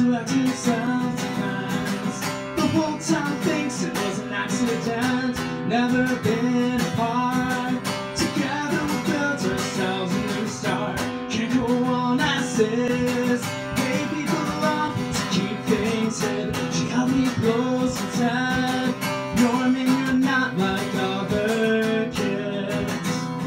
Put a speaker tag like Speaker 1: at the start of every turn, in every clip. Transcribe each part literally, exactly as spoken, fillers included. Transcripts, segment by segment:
Speaker 1: to act in self-defense. The whole town thinks it was an accident. Never been apart. Together we built ourselves a new start. Can't go on as is. Hey, people love to keep things hid. She held me close and said, Norman, you're not like other kids.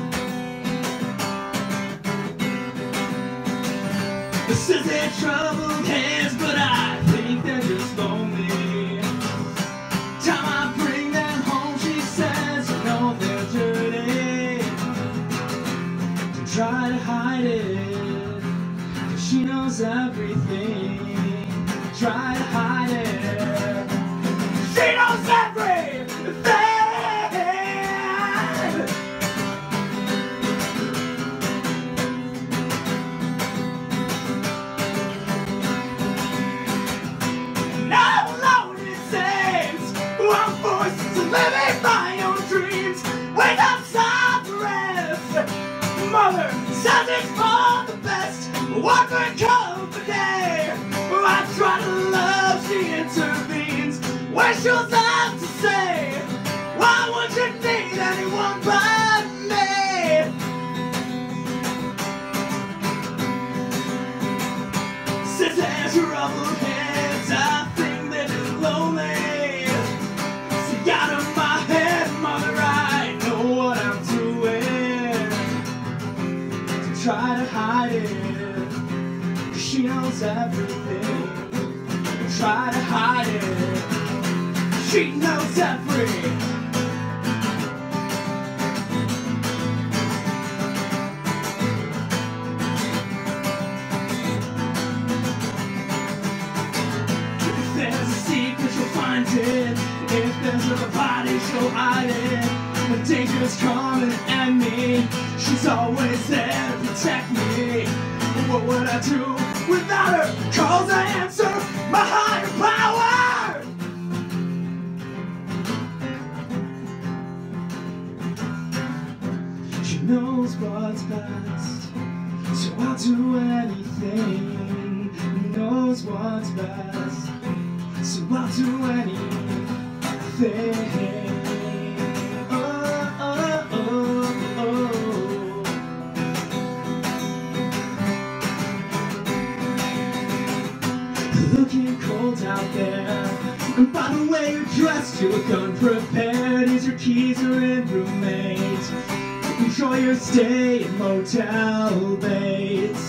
Speaker 1: This is their troubled hands, but I think they're just lonely. Time I bring them home, she says, you know they're dirty. Don't try to hide it, 'cause she knows everything. Try to hide it. She knows everything. Now alone it seems I'm forced to live in my own dreams. Wake up, stop the rest. Mother says it's for the best. Walk her company. I try to love, she intervenes. Where she'll have to say, why would you need anyone but me? Since there's troubled hands, I think they're just lonely. See, out of my head, mother, I know what I'm doing. To try to hide it, 'cause she knows everything. Try to hide it. She knows everything. If there's a secret, she'll find it. If there's a body, she'll hide it. When danger's coming at me, she's always there to protect me. What would I do without her? Calls I answer my higher power. She knows what's best, so I'll do anything. Knows what's best, so I'll do anything. Oh, oh, oh, oh. Looking cold out there, and by the way you're dressed, you look unprepared. Is your keys are in roommate? Enjoy your stay in Motel Bates.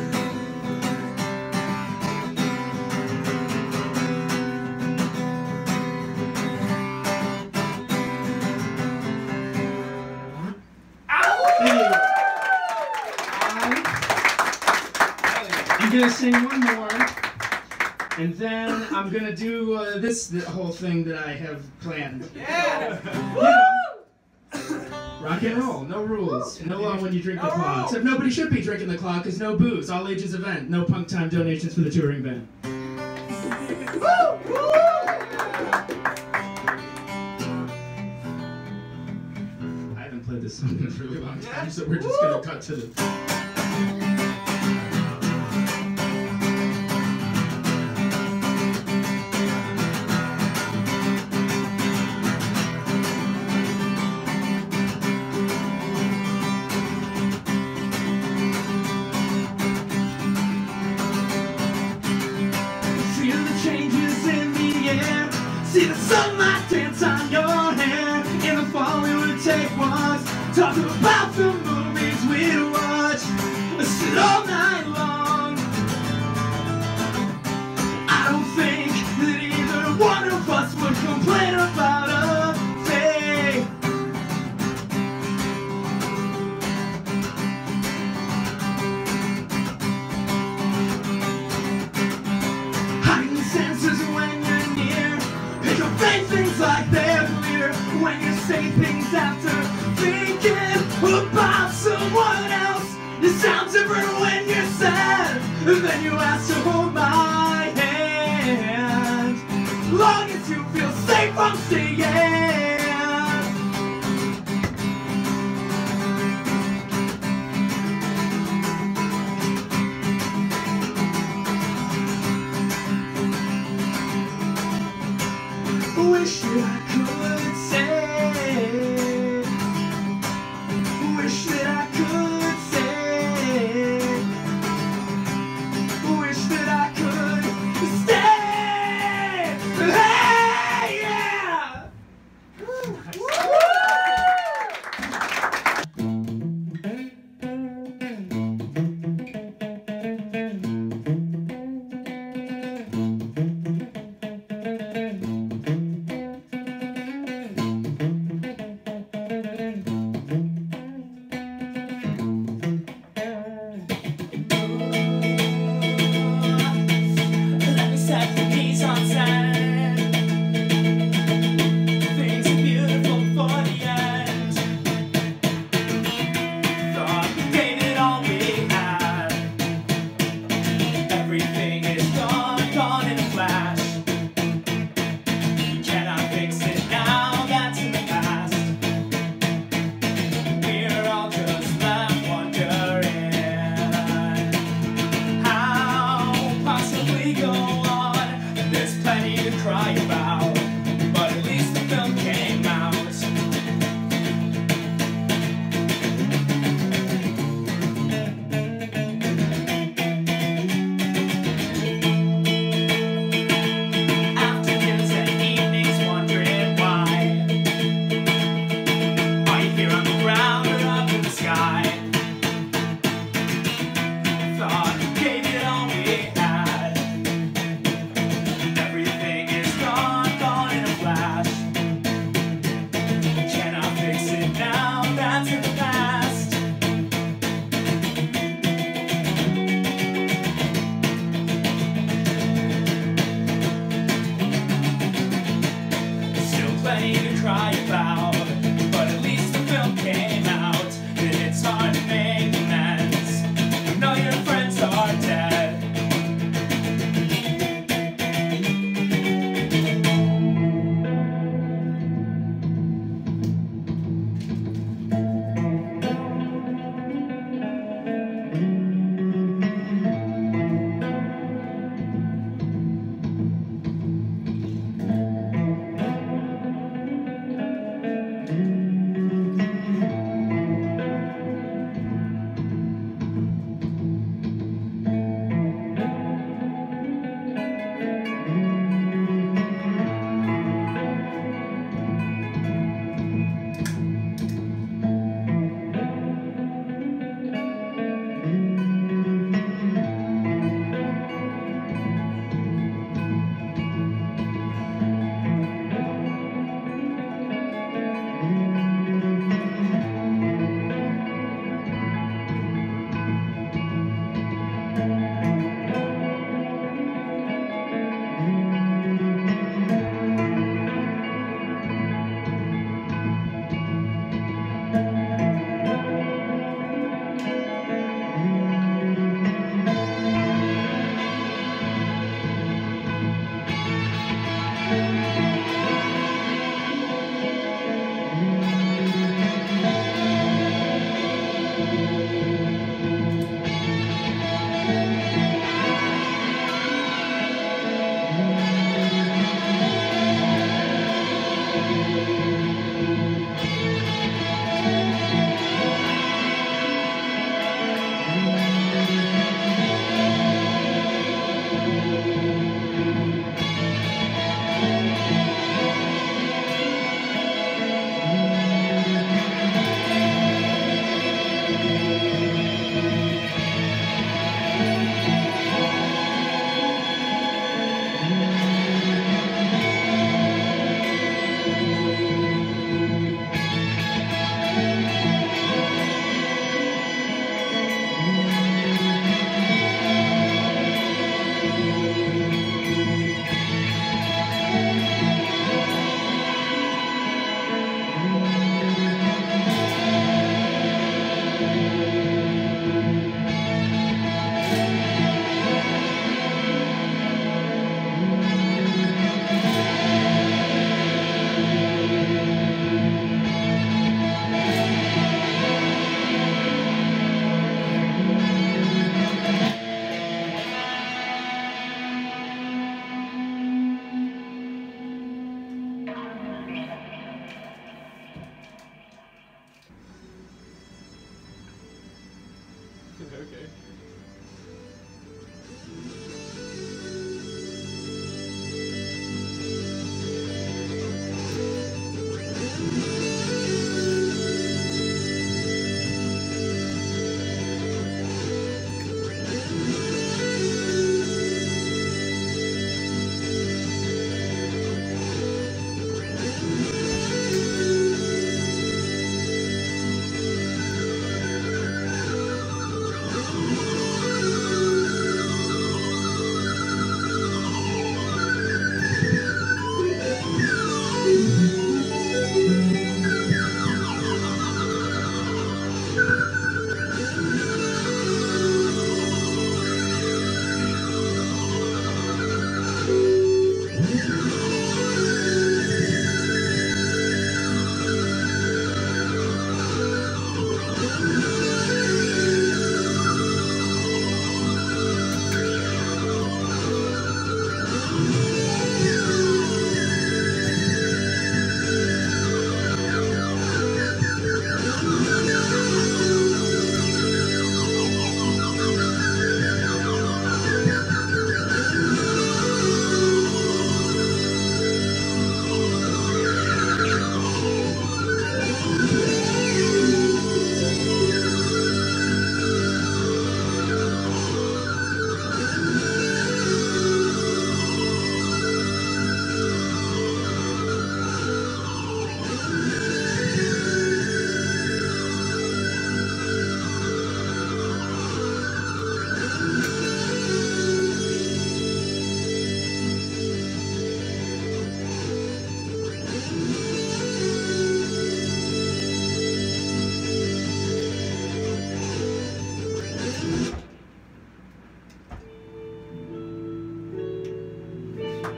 Speaker 1: I'm gonna sing one more. And then I'm gonna do uh, this the whole thing that I have planned.
Speaker 2: Yeah!
Speaker 1: You know, rock and roll, no rules. No law when you drink the claw. Except nobody should be drinking the claw because no booze, all ages event, no punk time donations for the touring band. I haven't played this song in a really long time, so we're just gonna cut to the. See the sunlight dance on your hair. In the fall we would take walks, talk about the movies we'd watch, sit all night long. I don't think that either one of us would complain about a thing. Heightened senses when you're near. You say things like they're clear when you say things after thinking about someone else. You sound different when you're sad, and then you ask to hold my hand. Long as you feel safe, I'm staying. Wish that I could say, wish that I could say, wish that I could stay. Hey, yeah! Let me set the keys on sand. Things are beautiful for the end. Thought we gave it all we had. Everything is gone, gone in a flash. Can I fix it now? That's in the past. We're all just left wondering how possibly go on. There's plenty to cry about, but at least the film came out. Afternoons and evenings wondering why. Are you here on the ground or up in the sky? Thought we gave it all we had. Everything is gone, gone in a flash. Can I fix it now? That's in the past. Still plenty to cry about, but at least the film came out. And it's hard to make amends when all your friends are dead.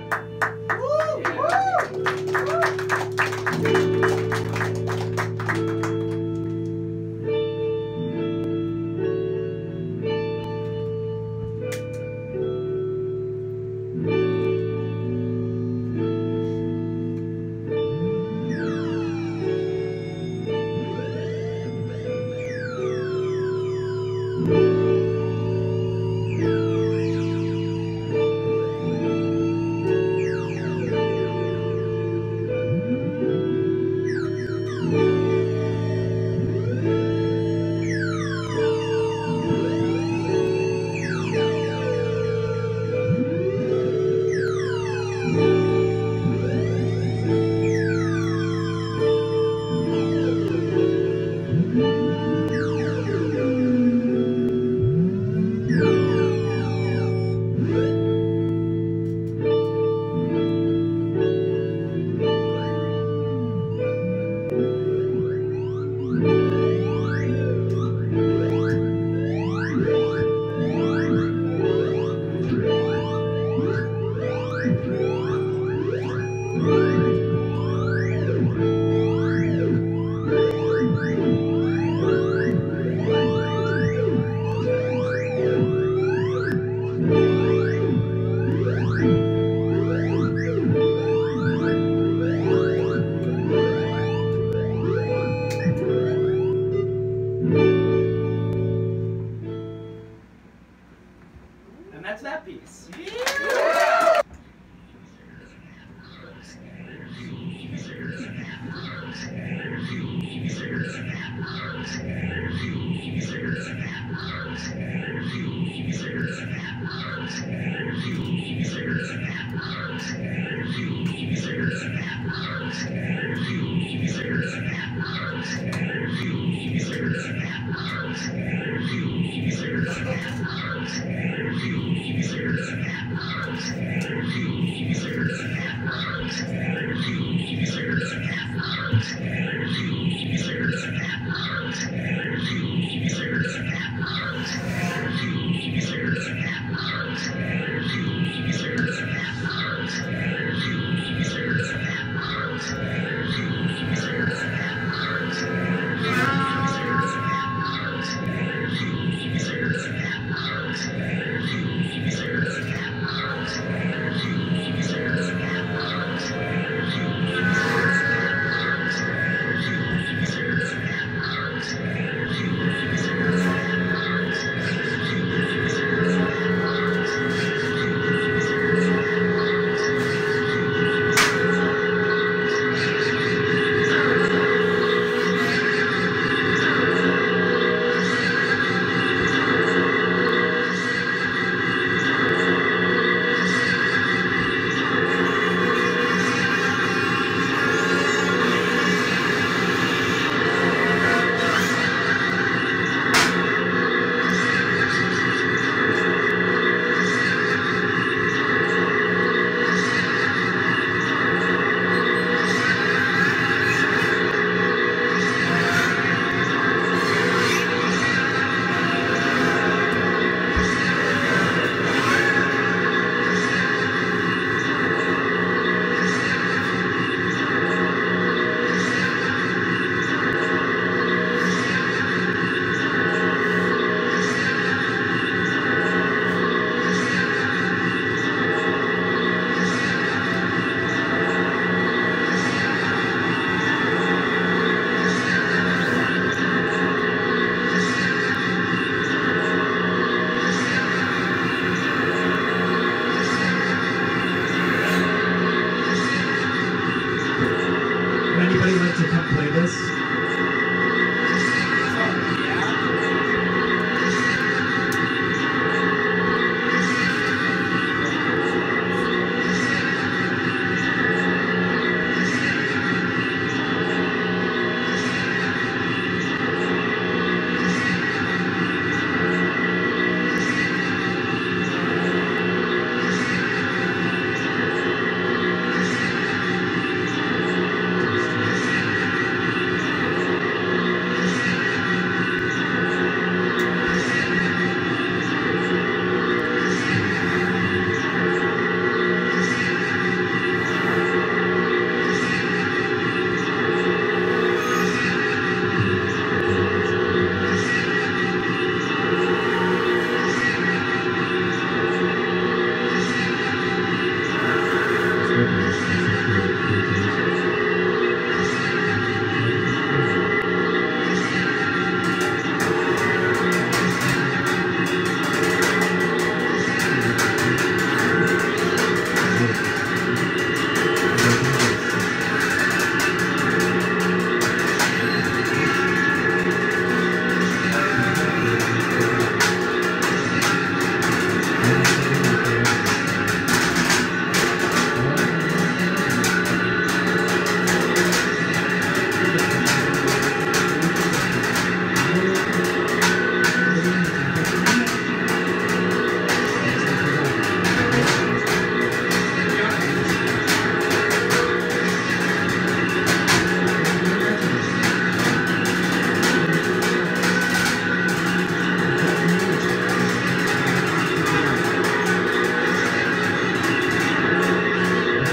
Speaker 1: That's that piece. Yeah.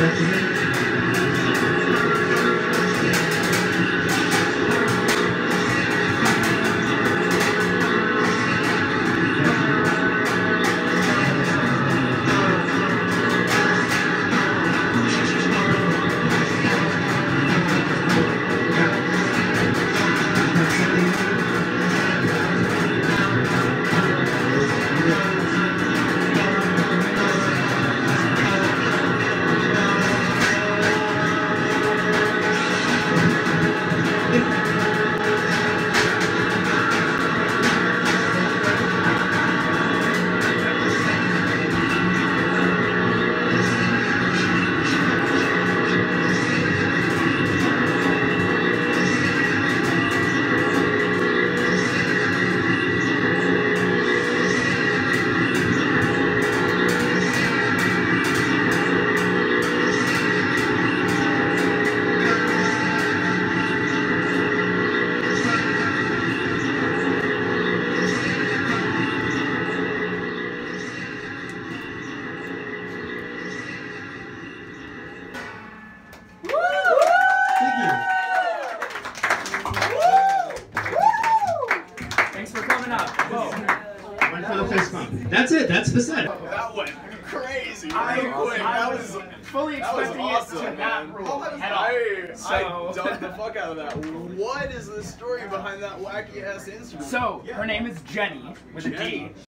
Speaker 1: That's it. That's the set.
Speaker 2: That went crazy.
Speaker 3: I,
Speaker 2: Quick.
Speaker 3: I
Speaker 2: That
Speaker 3: was
Speaker 2: was
Speaker 3: fully
Speaker 2: that was
Speaker 3: expecting
Speaker 2: awesome,
Speaker 3: it to
Speaker 2: man.
Speaker 3: not rule head
Speaker 2: I,
Speaker 3: off.
Speaker 2: I
Speaker 3: So-
Speaker 2: dug the fuck out of that. What is the story behind that wacky ass instrument?
Speaker 3: So, her name is Jenny, with a D.
Speaker 2: Jenny.